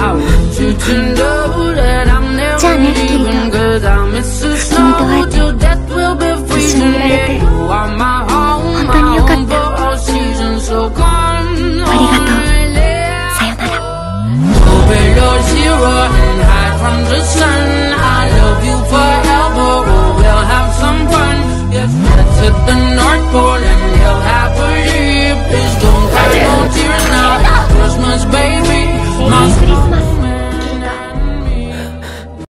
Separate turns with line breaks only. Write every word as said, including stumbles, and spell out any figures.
じゃあね、ケイト。君と会えて一緒にいられて